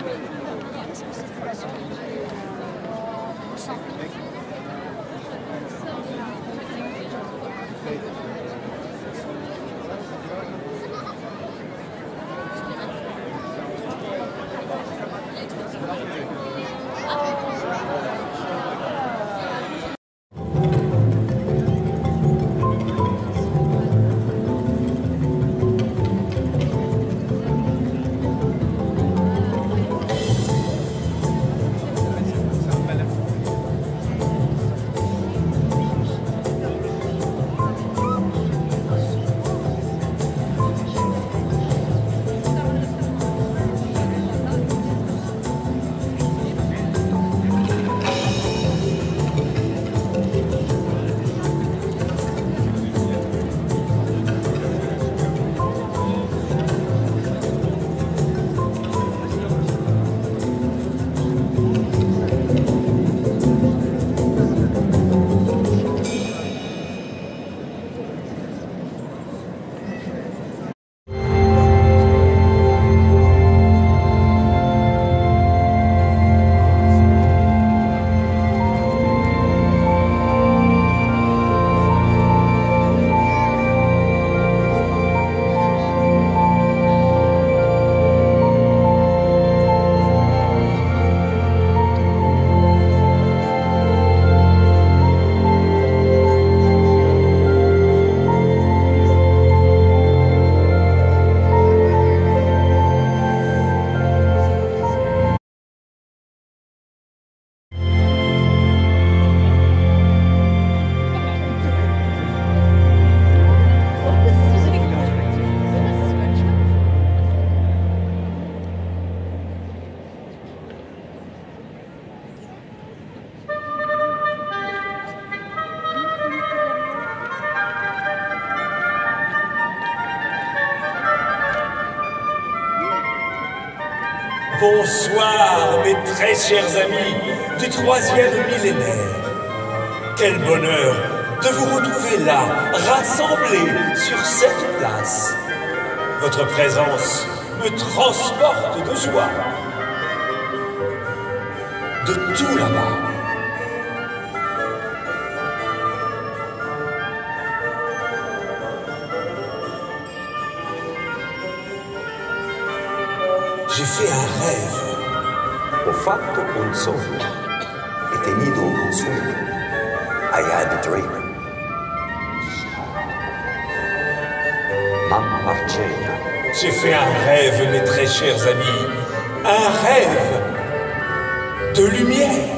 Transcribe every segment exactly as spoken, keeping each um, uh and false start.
Bonsoir, mes très chers amis du troisième millénaire. Quel bonheur de vous retrouver là, rassemblés sur cette place. Votre présence me transporte de joie. De tout là-bas. J'ai fait un rêve. Ho fatto un sogno e tenido un sueño. I had a dream. Mamma Marcella. J'ai fait un rêve, mes très chers amis. Un rêve de lumière.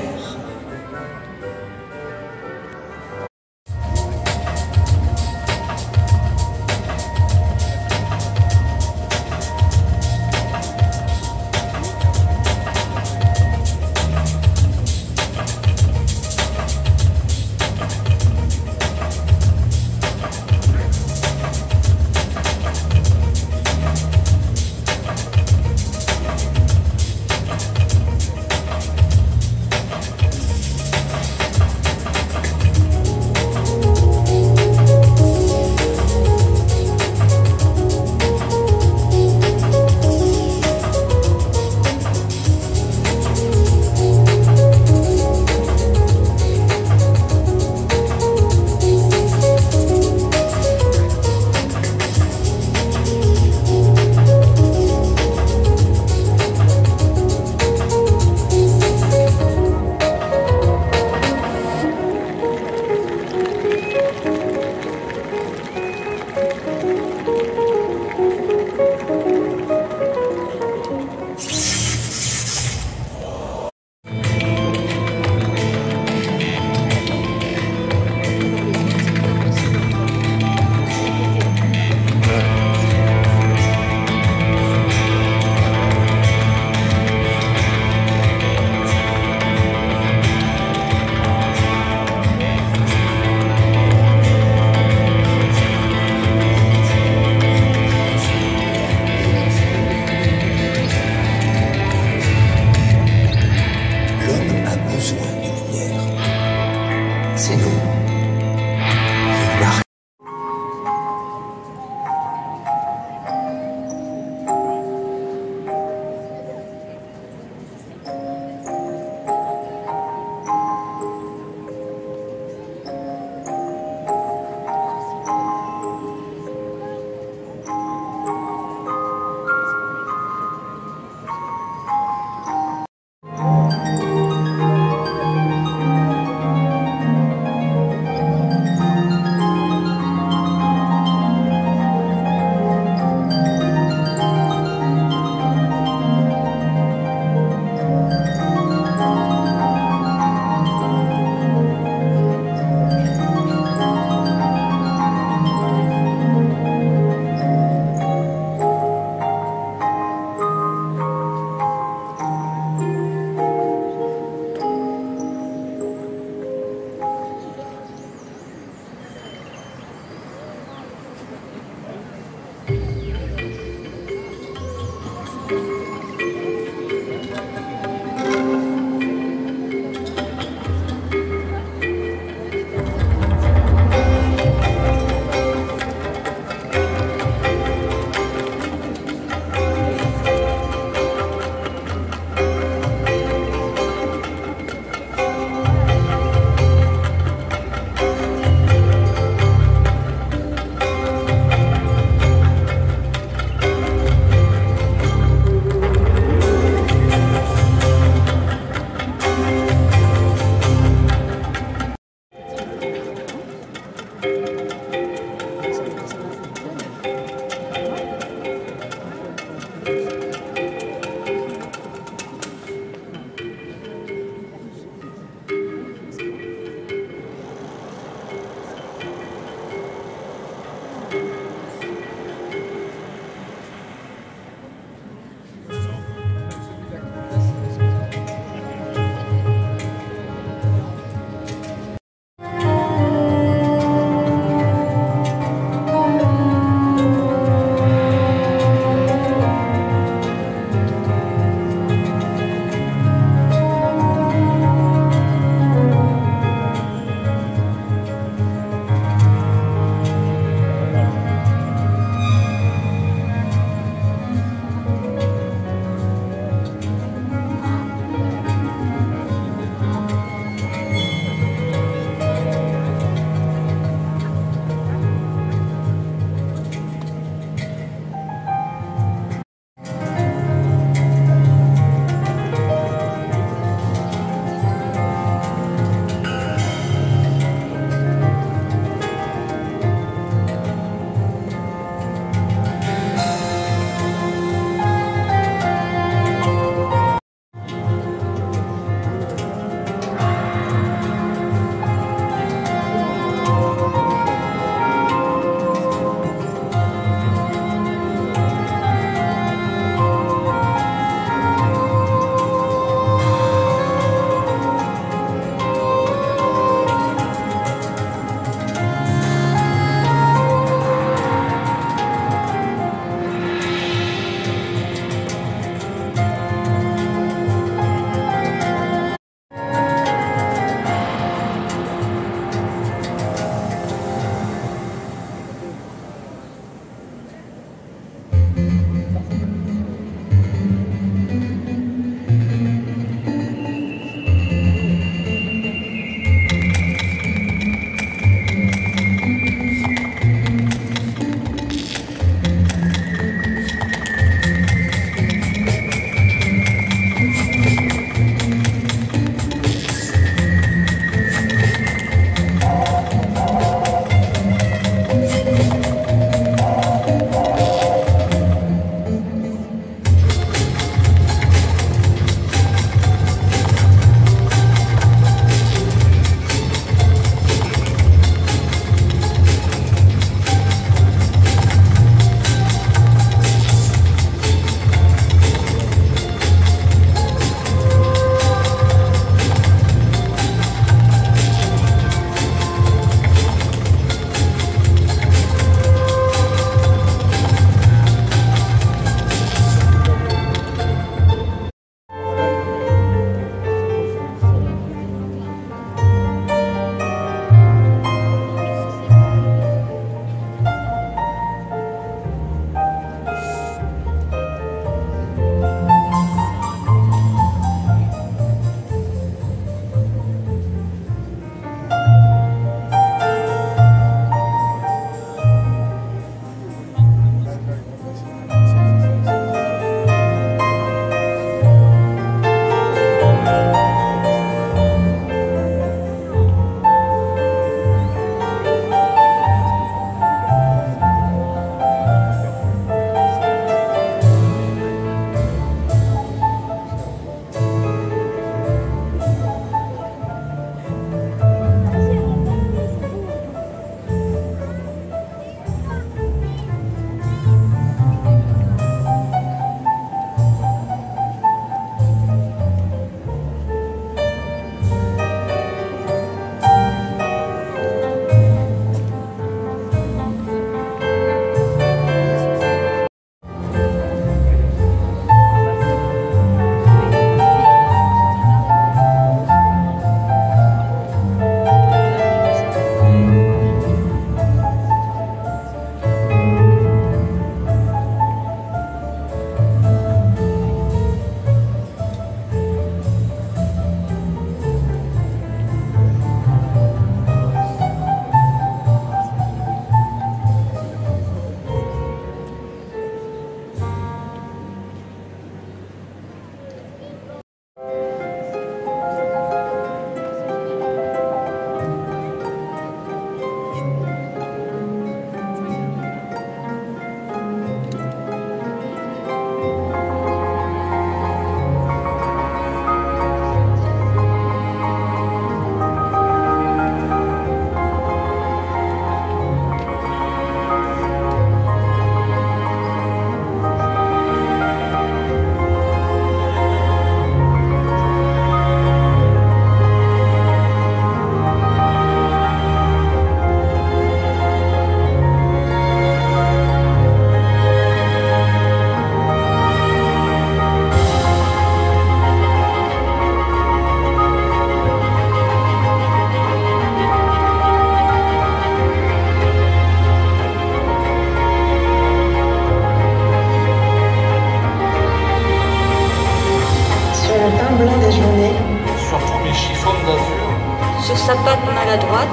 sa patte maladroite.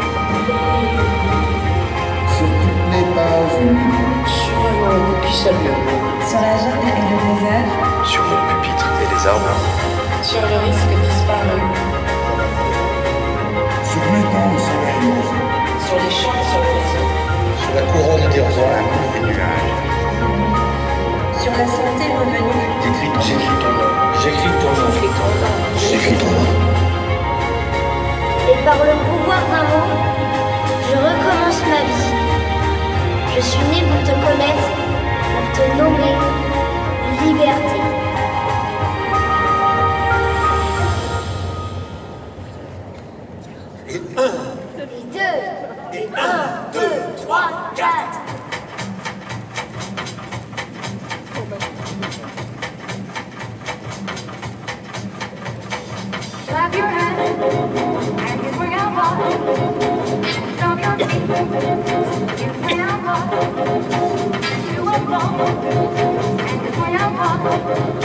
Ce n'est pas une sur un langue qui s'allume. Sur la jungle et le désert. Sur mon pupitre et les arbres. Sur le risque disparu. sur l'étang soleil. Sur les champs sur l'horizon. Sur la couronne des rois et nuages. Sur la santé revenue. J'écris ton nom. J'écris ton nom. J'écris ton nom. J'écris ton nom. Et par le pouvoir d'un mot, je recommence ma vie. Je suis né pour te connaître, pour te nommer liberté. Et un, Et deux, et un, deux, trois, quatre. clap your hands and you bring out love. Stomp your feet, you bring out love. You will go and you bring out love.